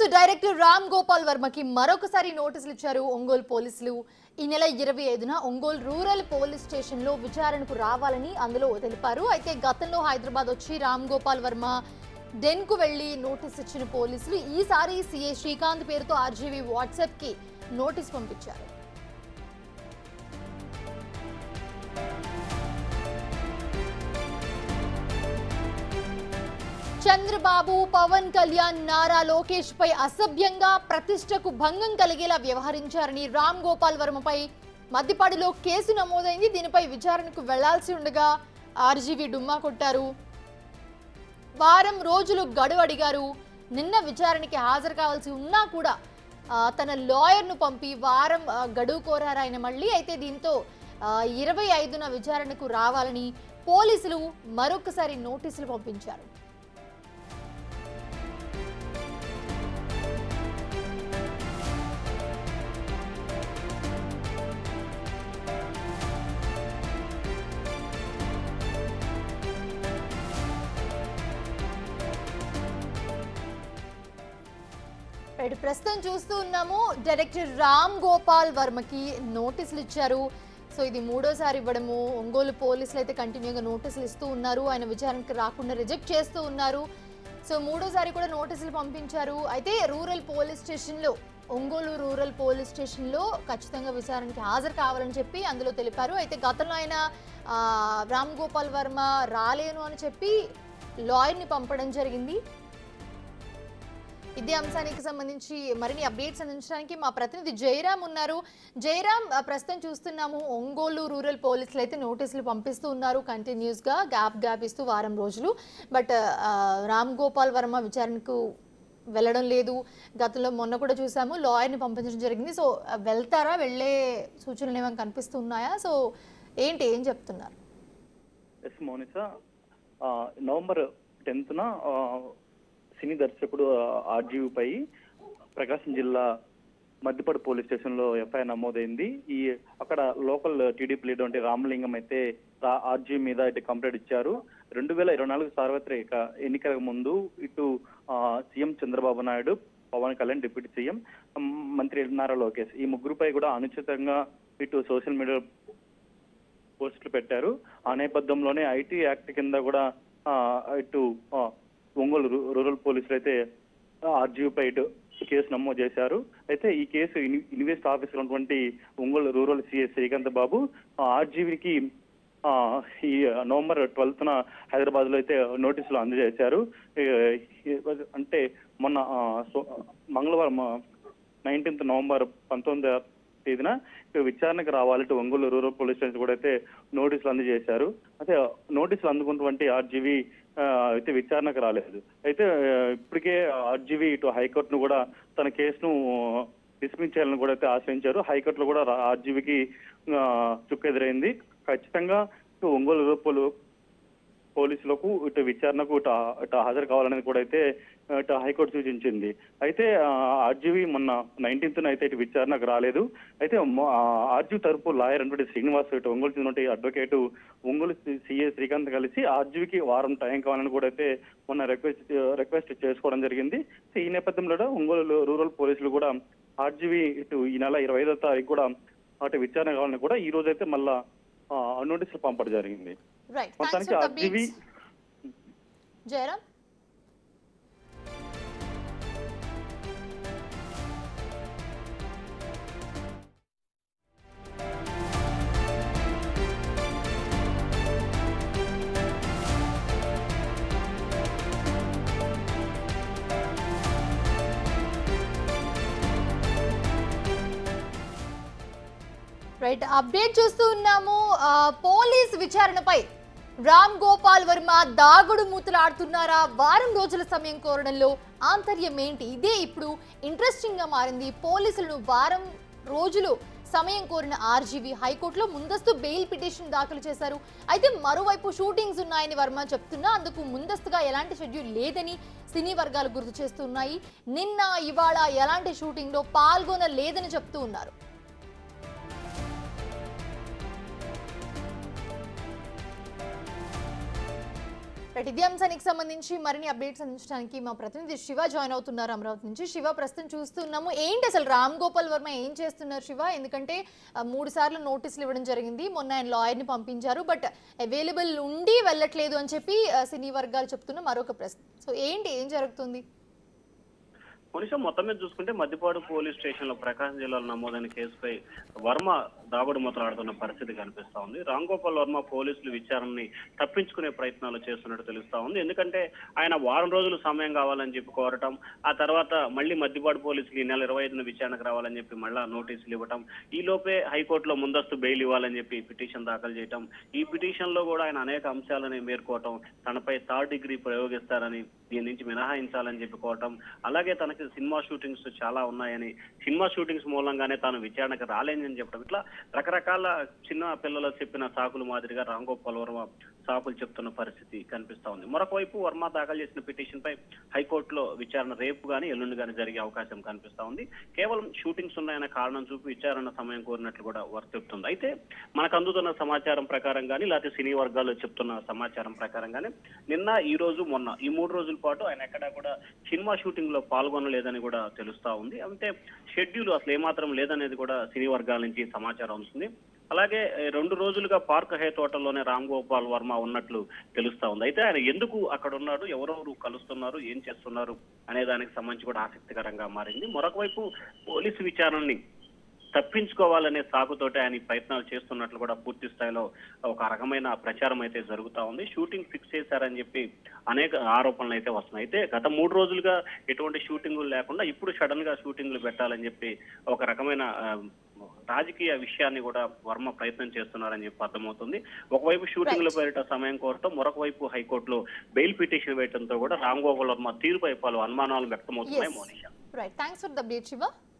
Director Ram Gopal వర్మకి మరొకసారి నోటీసులు ఇచ్చారు ఒంగోలు పోలీసులు. ఈ నెల 25న ఒంగోలు రూరల్ పోలీస్ స్టేషన్లో విచారణకు రావాలని అందులో తెలిపారు. అయితే గతంలో హైదరాబాద్ వచ్చి రామ్ గోపాల్ వర్మ డెన్కు వెళ్లి నోటీస్ ఇచ్చిన పోలీసులు ఈసారి సీఏ శ్రీకాంత్ పేరుతో ఆర్జీవీ వాట్సాప్కి నోటీస్ పంపించారు. చంద్రబాబు, పవన్ కళ్యాణ్, నారా లోకేష్ పై అసభ్యంగా ప్రతిష్టకు భంగం కలిగేలా వ్యవహరించారని రామ్ గోపాల్ వర్మపై మద్దిపాడిలో కేసు నమోదైంది. దీనిపై విచారణకు వెళ్లాల్సి ఉండగా ఆర్జీవీ డుమ్మా కొట్టారు. వారం రోజులు గడువు అడిగారు. నిన్న విచారణకి హాజరు కావాల్సి ఉన్నా కూడా తన లాయర్ను పంపి వారం గడువు కోరారు ఆయన మళ్ళీ. అయితే దీంతో 25న విచారణకు రావాలని పోలీసులు మరొకసారి నోటీసులు పంపించారు. ప్రస్తుతం చూస్తూ ఉన్నాము, డైరెక్టర్ రామ్ గోపాల్ వర్మకి నోటీసులు ఇచ్చారు. సో ఇది మూడోసారి ఇవ్వడము. ఒంగోలు పోలీసులు అయితే కంటిన్యూగా నోటీసులు ఇస్తూ ఉన్నారు. ఆయన విచారణకు రాకుండా రిజెక్ట్ చేస్తూ ఉన్నారు. సో మూడోసారి కూడా నోటీసులు పంపించారు. అయితే రూరల్ పోలీస్ స్టేషన్లో, ఒంగోలు రూరల్ పోలీస్ స్టేషన్లో ఖచ్చితంగా విచారణకి హాజరు కావాలని చెప్పి అందులో తెలిపారు. అయితే గతంలో ఆయన రామ్ గోపాల్ వర్మ రాలేను అని చెప్పి లాయర్ని పంపడం జరిగింది. ఇదే అంశానికి సంబంధించి మరిన్ని అప్డేట్స్ అందించడానికి మా ప్రతినిధి జయరామ్ ఉన్నారు. జయరామ్, ప్రస్తుతం చూస్తున్నాము ఒంగోలు రూరల్ పోలీసులు అయితే నోటీసులు పంపిస్తూ ఉన్నారు కంటిన్యూస్గా, గ్యాప్ ఇస్తూ వారం రోజులు. బట్ రామ్ గోపాల్ వర్మ విచారణకు వెళ్ళడం లేదు. గతంలో మొన్న కూడా చూసాము లాయర్ని పంపించడం జరిగింది. సో వెళ్తారా, వెళ్ళే సూచనలు ఏమైనా కనిపిస్తున్నాయా? సో ఏం చెప్తున్నారు? ఎస్ మోనిషా, నవంబర్ 10న సినీ దర్శకుడు ఆర్జీవీపై ప్రకాశం జిల్లా మద్దిపాడు పోలీస్ స్టేషన్లో ఎఫ్ఐఆర్ నమోదైంది. అక్కడ లోకల్ టీడీపీ లీడర్ అంటే రామలింగం అయితే ఆర్జీవీ మీద ఇటు కంప్లైంట్ ఇచ్చారు. 2024 సార్వత్రిక ఎన్నికల ముందు ఇటు CM Chandrababu Naidu, Pawan Kalyan, deputy CM, మంత్రి నారా లోకేష్ ఈ ముగ్గురుపై కూడా అనుచితంగా ఇటు సోషల్ మీడియా పోస్టులు పెట్టారు. ఆ నేపథ్యంలోనే ఐటీ యాక్ట్ కింద కూడా ఇటు ఒంగోలు రూరల్ పోలీసులు అయితే ఆర్జీవీపై కేసు నమోదు చేశారు. అయితే ఈ కేసు ఇన్వెస్ట్ ఆఫీసర్ ఉన్నటువంటి ఒంగోలు రూరల్ సీఏ శ్రీకాంత్ బాబు ఆర్జీవీకి ఈ నవంబర్ 12న హైదరాబాద్ లో అయితే నోటీసులు అందజేశారు. అంటే మొన్న మంగళవారం 19th నవంబర్ 19వ తేదీన విచారణకు రావాలంటే ఒంగోలు రూరల్ పోలీస్ స్టేషన్ కూడా అయితే నోటీసులు అందజేశారు. అయితే నోటీసులు అందుకున్నటువంటి ఆర్జీవీ అయితే విచారణకు రాలేదు. అయితే ఇప్పటికే ఆర్జీవీ ఇటు హైకోర్టును కూడా తన కేసును డిస్మిస్ చేయాలని కూడా అయితే ఆశ్రయించారు. హైకోర్టులో కూడా ఆర్జీవీకి చుక్కెదురైంది. ఖచ్చితంగా ఇటు ఒంగోలు రూరల్ పోలీసులకు ఇటు విచారణకు ఇటు హాజరు కావాలని కూడా అయితే ఇటు హైకోర్టు సూచించింది. అయితే ఆర్జీవీ మొన్న 19th అయితే ఇటు విచారణకు రాలేదు. అయితే ఆర్జీవీ తరపు లాయర్ అంటే శ్రీనివాస్, ఇటు ఒంగోలు చెందిన అడ్వకేట్ ఒంగోలు సీఏ శ్రీకాంత్ కలిసి ఆర్జీవీకి వారం టైం కావాలని కూడా అయితే మొన్న రిక్వెస్ట్ చేసుకోవడం జరిగింది. ఈ నేపథ్యంలో ఒంగోలు రూరల్ పోలీసులు కూడా ఆర్జీవీ ఇటు ఈ నెల 25వ తారీఖు కూడా అటు విచారణ కావాలని కూడా ఈ రోజు అయితే మళ్ళా నోటీసులు పంపడం జరిగింది. మొత్తానికి ఆర్జీవీ జయరామ్ అప్డేట్ చూస్తూ ఉన్నాము. పోలీస్ విచారణపై రామ్ గోపాల్ వర్మ దాగుడు మూతలాడుతున్నారా? వారం రోజుల సమయం కోరడంలో ఆంతర్యం ఏంటి? ఇదే ఇప్పుడు ఇంట్రెస్టింగ్ గా మారింది. పోలీసులను వారం రోజులు సమయం కోరిన ఆర్జీవీ హైకోర్టులో ముందస్తు బెయిల్ పిటిషన్ దాఖలు చేశారు. అయితే మరోవైపు షూటింగ్స్ ఉన్నాయని వర్మ చెప్తున్నా అందుకు ముందస్తుగా ఎలాంటి షెడ్యూల్ లేదని సినీ వర్గాలు గుర్తు చేస్తున్నాయి. నిన్న ఇవాళ ఎలాంటి షూటింగ్ లో పాల్గొనలేదని చెప్తూ ఉన్నారు. రైట్, ఇదే అంశానికి సంబంధించి మరిన్ని అప్డేట్స్ అందించడానికి మా ప్రతినిధి శివ జాయిన్ అవుతున్నారు అమరావతి నుంచి. శివ, ప్రస్తుతం చూస్తున్నాము ఏంటి అసలు రామ్ గోపాల్ వర్మ ఏం చేస్తున్నారు శివ? ఎందుకంటే 3 సార్లు నోటీసులు ఇవ్వడం జరిగింది, మొన్న ఆయన లాయర్ని పంపించారు, బట్ అవైలబుల్ ఉండి వెళ్ళట్లేదు అని చెప్పి సినీ వర్గాలు చెప్తున్న మరొక ప్రశ్న. సో ఏంటి, ఏం జరుగుతుంది? మనిషి మొత్తం మీద చూసుకుంటే మద్దిపాడు పోలీస్ స్టేషన్ లో ప్రకాశం జిల్లాలో నమోదైన కేసుపై వర్మ దాగుడు మూతలాడుతున్న పరిస్థితి కనిపిస్తా ఉంది. రామ్ గోపాల్ వర్మ పోలీసులు విచారణని తప్పించుకునే ప్రయత్నాలు చేస్తున్నట్టు తెలుస్తా ఉంది. ఎందుకంటే ఆయన వారం రోజులు సమయం కావాలని చెప్పి కోరటం, ఆ తర్వాత మళ్ళీ మద్దిపాడు పోలీసులు ఈ నెల 25న విచారణకు రావాలని చెప్పి మళ్ళా నోటీసులు ఇవ్వటం, ఈ లోపే హైకోర్టులో ముందస్తు బెయిల్ ఇవ్వాలని చెప్పి పిటిషన్ దాఖలు చేయటం, ఈ పిటిషన్ లో కూడా ఆయన అనేక అంశాలని మేర్కోవటం, తనపై 3rd డిగ్రీ ప్రయోగిస్తారని, దీని నుంచి మినహాయించాలని చెప్పి కోరటం, అలాగే తనకి సినిమా షూటింగ్స్ చాలా ఉన్నాయని, సినిమా షూటింగ్స్ మూలంగానే తాను విచారణకు రాలేనని చెప్పడం, ఇట్లా రకరకాల చిన్న పిల్లలు చెప్పిన సాకులు మాదిరిగా రామ్ గోపాల్ వర్మ సాకులు చెప్తున్న పరిస్థితి కనిపిస్తా ఉంది. మరొక వైపు వర్మ దాఖలు చేసిన పిటిషన్ పై హైకోర్టులో విచారణ రేపు గానీ ఎల్లుండి గానీ జరిగే అవకాశం కనిపిస్తా ఉంది. కేవలం షూటింగ్స్ ఉన్నాయన్న కారణం చూపి విచారణ సమయం కోరినట్లు కూడా వారు చెప్తుంది. అయితే మనకు అందుతున్న సమాచారం ప్రకారం కానీ, లేకపోతే సినీ వర్గాల్లో చెప్తున్న సమాచారం ప్రకారం కానీ, నిన్న, ఈ రోజు, మొన్న ఈ 3 రోజుల పాటు ఆయన ఎక్కడా కూడా సినిమా షూటింగ్ లో పాల్గొనలేదని కూడా తెలుస్తా ఉంది. అంటే షెడ్యూల్ అసలు ఏమాత్రం లేదనేది కూడా సినీ వర్గాల నుంచి సమాచారం వస్తుంది. అలాగే 2 రోజులుగా పార్క్ హే తోటలోనే రామ్ గోపాల్ వర్మ ఉన్నట్లు తెలుస్తా ఉంది. అయితే ఆయన ఎందుకు అక్కడ ఉన్నాడు, ఎవరెవరు కలుస్తున్నారు, ఏం చేస్తున్నారు అనే దానికి సంబంధించి కూడా ఆసక్తికరంగా మారింది. మరొక వైపు పోలీసు విచారణని తప్పించుకోవాలనే సాగుతోటి ఆయన ప్రయత్నాలు చేస్తున్నట్లు కూడా పూర్తి స్థాయిలో ఒక రకమైన ప్రచారం అయితే జరుగుతా ఉంది. షూటింగ్ ఫిక్స్ చేశారని చెప్పి అనేక ఆరోపణలు అయితే వస్తున్నాయి. అయితే గత 3 రోజులుగా ఎటువంటి షూటింగులు లేకుండా ఇప్పుడు సడన్ గా షూటింగ్లు పెట్టాలని చెప్పి ఒక రకమైన రాజకీయ విషయాన్ని కూడా వర్మ ప్రయత్నం చేస్తున్నారని చెప్పి అర్థమవుతుంది. ఒకవైపు షూటింగ్ల పేరిట సమయం కోరటం, మరొక వైపు హైకోర్టులో బెయిల్ పిటిషన్ వేయడంతో కూడా రామ్ గోపాల్ వర్మ తీరుపై పలు అనుమానాలు వ్యక్తమవుతున్నాయి. Monisha, right, thanks for the update Shiva.